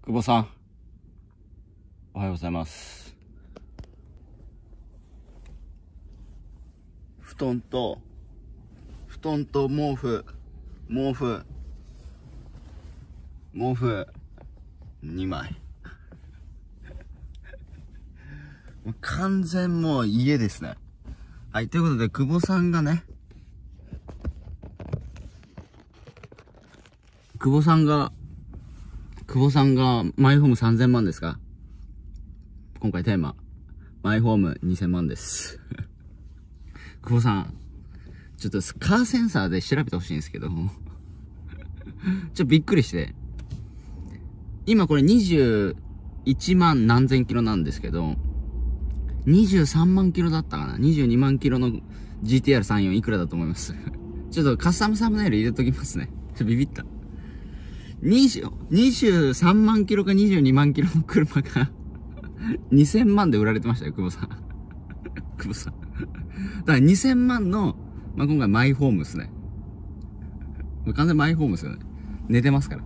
久保さん、おはようございます。布団と毛布2枚。完全もう家ですね。はい、ということで、久保さんがマイホーム3000万ですか？今回テーマ、マイホーム2000万です。久保さん、ちょっとカーセンサーで調べてほしいんですけど、ちょっとびっくりして、今これ21万何千キロなんですけど、23万キロだったかな ?22 万キロの GTR34 いくらだと思います？ちょっとカスタムサムネイル入れときますね。ちょっとビビった。23万キロか22万キロの車が2000万で売られてましたよ、久保さん。久保さん。だから2000万の、今回マイホームですね。完全マイホームですよね。寝てますから。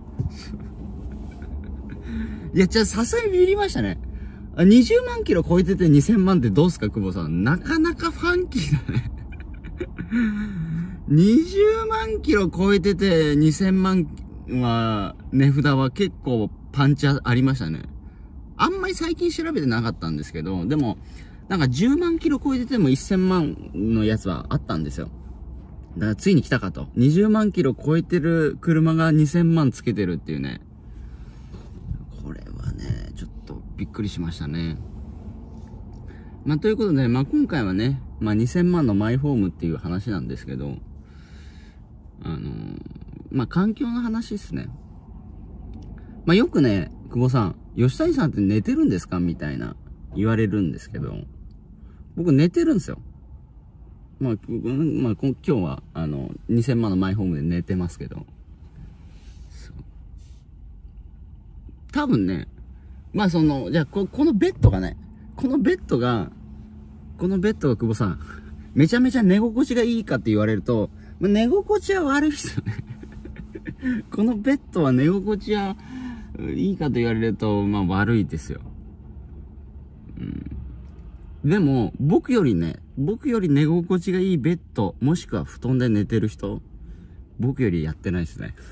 いや、さすがにビビりましたね。20万キロ超えてて2000万ってどうすか、久保さん。なかなかファンキーだね。20万キロ超えてて2000万は、値札は結構パンチありましたね。あんまり最近調べてなかったんですけど、でも、なんか10万キロ超えてても1000万のやつはあったんですよ。だからついに来たかと。20万キロ超えてる車が2000万つけてるっていうね。これはね、ちょっとびっくりしましたね。ということで、今回はね、2000万のマイホームっていう話なんですけど、環境の話ですね。よくね、久保さん、吉谷さんって寝てるんですかみたいな言われるんですけど、僕寝てるんですよ。今日は、2000万のマイホームで寝てますけど、多分ね、じゃあこのベッドがね、このベッドが久保さん、めちゃめちゃ寝心地がいいかって言われると、寝心地は悪いですよね。このベッドは寝心地はいいかと言われると、悪いですよ。でも、僕より寝心地がいいベッド、もしくは布団で寝てる人、僕よりやってないですね。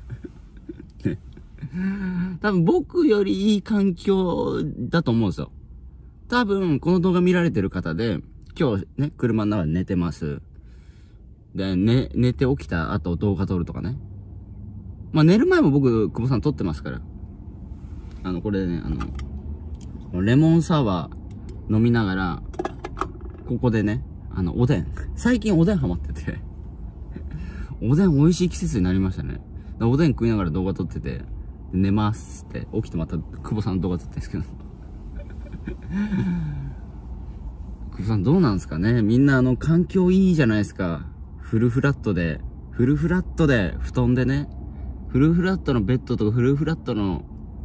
多分僕よりいい環境だと思うんですよ。多分、この動画見られてる方で、今日ね、車の中で寝てます。で、寝て起きた後動画撮るとかね。寝る前も僕、久保さん撮ってますから。これね、レモンサワー飲みながら、ここでね、おでん。最近おでんハマってて。おでん美味しい季節になりましたね。おでん食いながら動画撮ってて、寝ますって、起きてまた久保さんの動画撮ってるんですけど。久保さんどうなんですかね、みんな環境いいじゃないですか。フルフラットで、布団でね、フルフラットのベッドとかフルフラットの、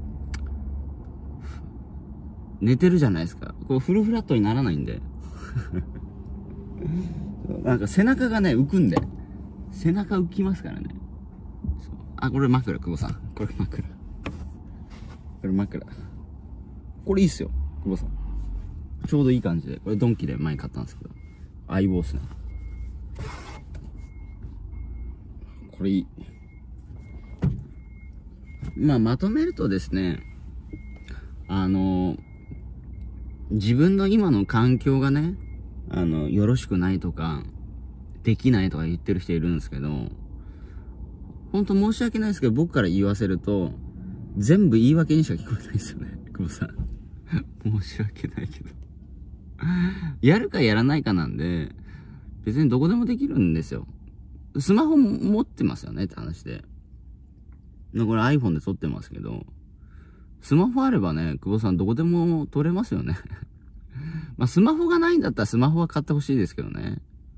寝てるじゃないですか。こうフルフラットにならないんで。なんか背中がね、浮くんで。背中浮きますからね。これ枕、久保さん。これ枕。これいいっすよ、久保さん。ちょうどいい感じで。これドンキで前に買ったんですけど。相棒っすね。これいい。まとめるとですね、自分の今の環境がね、よろしくないとか、できないとか言ってる人いるんですけど、本当申し訳ないですけど、僕から言わせると、全部言い訳にしか聞こえないですよね、久保さん。申し訳ないけど。やるかやらないかなんで、別にどこでもできるんですよ。スマホも持ってますよねって話で。これ iPhone で撮ってますけど、スマホあればね、久保さんどこでも撮れますよね。スマホがないんだったらスマホは買ってほしいですけどね。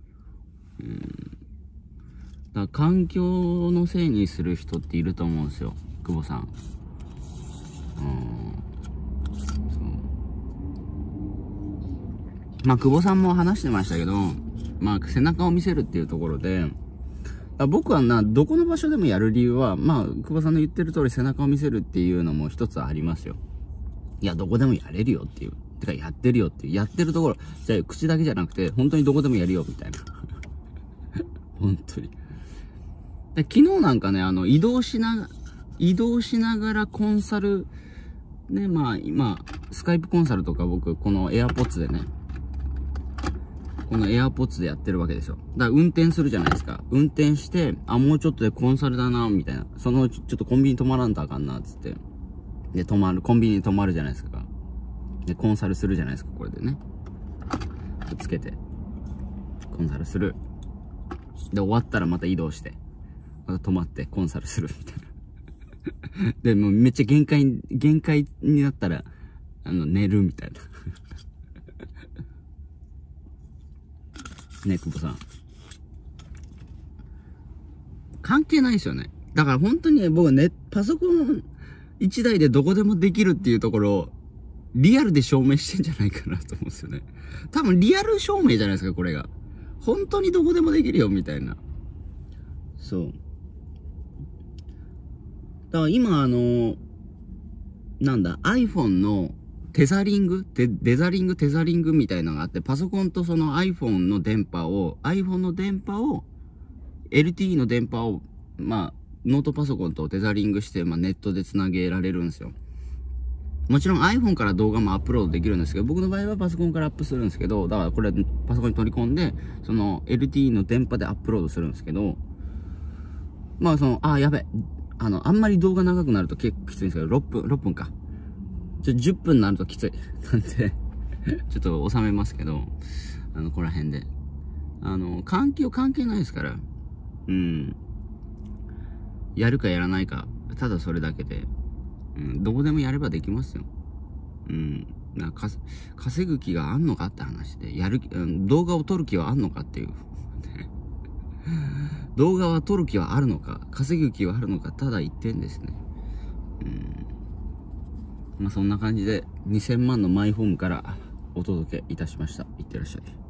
だから環境のせいにする人っていると思うんですよ、久保さん。久保さんも話してましたけど、背中を見せるっていうところで、 僕はどこの場所でもやる理由は、まあ、久保さんの言ってる通り背中を見せるっていうのも一つありますよ。いや、どこでもやれるよっていう。てか、やってるよっていう。やってるところ、じゃあ、口だけじゃなくて、本当にどこでもやるよ、みたいな。本当に。で昨日なんかね、移動しながらコンサル、ね、まあ、今、スカイプコンサルとか僕、この AirPods でね、この AirPods でやってるわけですよ。だから運転するじゃないですか。運転して、もうちょっとでコンサルだな、みたいな。そのうちちょっとコンビニ泊まらんとあかんな、つって。で、コンビニに泊まるじゃないですか。で、コンサルするじゃないですか、これでね。つけて。コンサルする。で、終わったらまた移動して。また泊まって、コンサルする、みたいな。で、もうめっちゃ限界になったら、寝る、みたいな。ね、久保さん。関係ないですよね。だから本当に僕ね、パソコン1台でどこでもできるっていうところを、リアルで証明してんじゃないかなと思うんですよね。多分リアル証明じゃないですか、これが。本当にどこでもできるよ、みたいな。そう。だから今iPhone のテザリングみたいなのがあって、パソコンとその iPhone の電波を、LTE の電波を、まあ、ノートパソコンとテザリングして、まあ、ネットで繋げられるんですよ。もちろん iPhone から動画もアップロードできるんですけど、僕の場合はパソコンからアップするんですけど、だからこれパソコンに取り込んで、その LTE の電波でアップロードするんですけど、まあやべ。あんまり動画長くなると結構きついんですけど、6分か。10分になるときつい。なんで、ちょっと収めますけど、ここら辺で。環境関係ないですから。うん。やるかやらないか、ただそれだけで。うん、どこでもやればできますよ。うん。稼ぐ気があんのかって話で、動画を撮る気はあんのかっていう。動画は撮る気はあるのか、稼ぐ気はあるのか、ただ一点ですね。まあそんな感じで、2000万のマイホームからお届けいたしました。いってらっしゃい。